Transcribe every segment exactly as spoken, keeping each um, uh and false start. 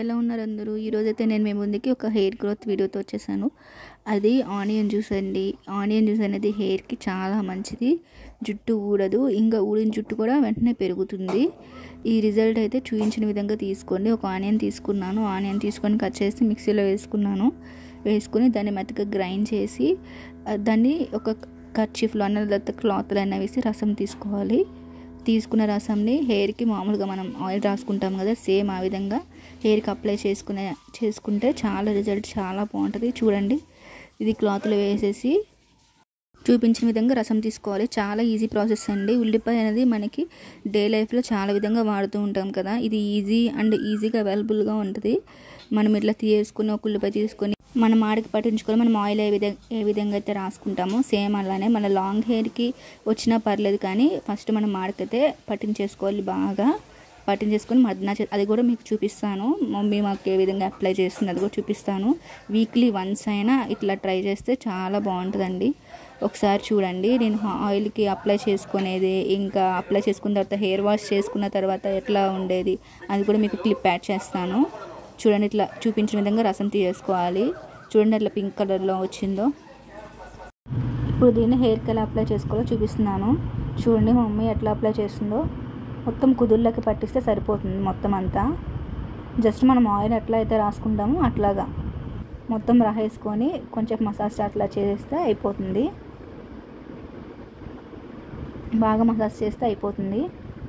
ఎలా ఉన్నారు అందరూ? ఈరోజైతే నేను మీ ముందుకి ఒక హెయిర్ గ్రోత్ వీడియోతో వచ్చేసాను. అది ఆనియన్ జ్యూస్ అండి. ఆనియన్ జ్యూస్ అనేది హెయిర్కి చాలా మంచిది. జుట్టు ఊడదు, ఇంకా ఊడిన జుట్టు కూడా వెంటనే పెరుగుతుంది. ఈ రిజల్ట్ అయితే చూపించిన విధంగా తీసుకోండి. ఒక ఆనియన్ తీసుకున్నాను. ఆనియన్ తీసుకొని కట్ చేసి మిక్సీలో వేసుకున్నాను. వేసుకుని దాన్ని మెత్తగా గ్రైండ్ చేసి దాన్ని ఒక కర్చీఫ్లో అన్న లేకపోతే క్లాత్లో అయినా వేసి రసం తీసుకోవాలి. తీసుకున్న రసంని హెయిర్కి మామూలుగా మనం ఆయిల్ రాసుకుంటాం కదా, సేమ్ ఆ విధంగా హెయిర్కి అప్లై చేసుకునే చేసుకుంటే చాలా రిజల్ట్ చాలా బాగుంటుంది. చూడండి, ఇది క్లాత్లో వేసేసి చూపించిన విధంగా రసం తీసుకోవాలి. చాలా ఈజీ ప్రాసెస్ అండి. ఉల్లిపాయ అనేది మనకి డే లైఫ్లో చాలా విధంగా వాడుతూ ఉంటాం కదా, ఇది ఈజీ అండ్ ఈజీగా అవైలబుల్గా ఉంటుంది. మనం ఇట్లా తీసుకుని ఒక ఉల్లిపాయ తీసుకొని మనం ఆడికి పట్టించుకొని మనం ఆయిల్ ఏ విధంగా ఏ విధంగా అయితే రాసుకుంటామో సేమ్ అలానే మన లాంగ్ హెయిర్కి వచ్చినా పర్లేదు, కానీ ఫస్ట్ మనం ఆడికైతే పట్టించేసుకోవాలి. బాగా పట్టించేసుకొని మధ్యన అది కూడా మీకు చూపిస్తాను. మమ్మీ మాకు ఏ విధంగా అప్లై చేస్తుంది అది కూడా చూపిస్తాను. వీక్లీ వన్స్ అయినా ఇట్లా ట్రై చేస్తే చాలా బాగుంటుందండి. ఒకసారి చూడండి, నేను ఆయిల్కి అప్లై చేసుకునేది, ఇంకా అప్లై చేసుకున్న తర్వాత హెయిర్ వాష్ చేసుకున్న తర్వాత ఎట్లా ఉండేది అది కూడా మీకు క్లిప్ యాడ్ చేస్తాను. చూడండి, ఇట్లా చూపించిన విధంగా రసం తీసుకోవాలి. చూడండి ఎట్లా పింక్ కలర్లో వచ్చిందో. ఇప్పుడు దీన్ని హెయిర్కి ఎలా అప్లై చేసుకోవాలో చూపిస్తున్నాను. చూడండి మా మమ్మీ ఎట్లా అప్లై చేస్తుందో. మొత్తం కుదుర్లకి పట్టిస్తే సరిపోతుంది. మొత్తం అంతా జస్ట్ మనం ఆయిల్ ఎట్లా అయితే రాసుకుంటామో అట్లాగా మొత్తం రాసేసుకొని కొంచెం మసాజ్ అట్లా చేస్తే అయిపోతుంది. బాగా మసాజ్ చేస్తే అయిపోతుంది.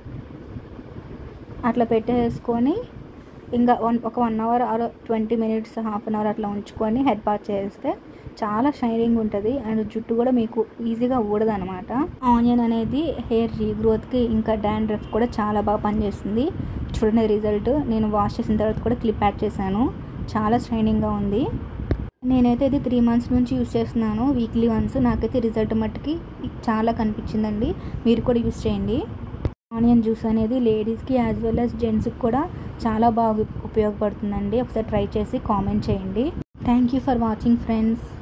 అట్లా పెట్టేసుకొని ఇంకా వన్ ఒక one hour or twenty minutes half an hour అట్లా ఉంచుకొని హెడ్ బాత్ చేస్తే చాలా షైనింగ్ ఉంటుంది అండ్ జుట్టు కూడా మీకు ఈజీగా ఊడదు అనమాట. ఆనియన్ అనేది హెయిర్ రీగ్రోత్కి ఇంకా డాండ్రఫ్ కూడా చాలా బాగా పనిచేస్తుంది. చూడండి రిజల్ట్. నేను వాష్ చేసిన తర్వాత కూడా క్లిప్ యాడ్ చేశాను. చాలా షైనింగ్గా ఉంది. నేనైతే ఇది త్రీ మంత్స్ నుంచి యూస్ చేస్తున్నాను, వీక్లీ వన్స్. నాకైతే రిజల్ట్ మట్టుకి చాలా కనిపించిందండి. మీరు కూడా యూస్ చేయండి. ఆనియన్ జ్యూస్ అనేది లేడీస్కి యాజ్ వెల్ యాజ్ జెంట్స్కి కూడా చాలా బాగా ఉపయోగపడుతుందండి. ఒకసారి ట్రై చేసి కామెంట్ చేయండి. Thank you for watching friends.